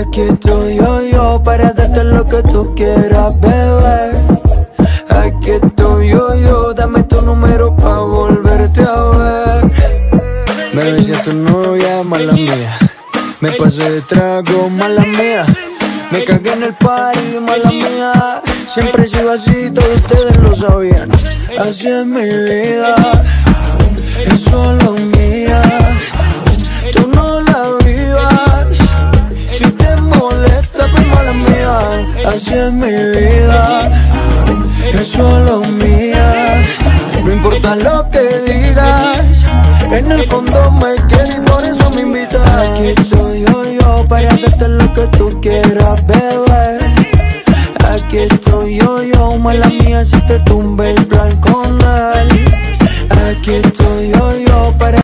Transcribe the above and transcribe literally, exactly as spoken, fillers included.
Aquí estoy yo, yo, para darte lo que tú quieras, bebé. Aquí estoy yo, yo, dame tu número pa' volverte a ver. Bebé, si es tu novia, mala mía. Me pasé de trago, mala mía. Me cagué en el party, mala mía. Siempre he sido así, todos ustedes lo sabían. Así es mi vida, es solo mía. Tú no la vivas, si te molesta, pues mala mía. Así es mi vida, es solo mía. No importa lo que digas, en el fondo me quieres y por eso me invitas. Aquí estoy yo, yo, para darte lo que tú quieras, bebé. Aquí estoy yo, yo, mala mía, si te tumbe el blanco.